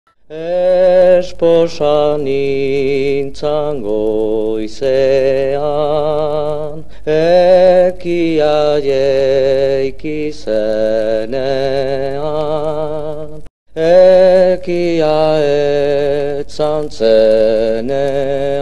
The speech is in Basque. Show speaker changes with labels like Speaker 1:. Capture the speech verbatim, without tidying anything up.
Speaker 1: Esposa nintzan goizean, ekia jeiki zenean, ekia etzan zenean.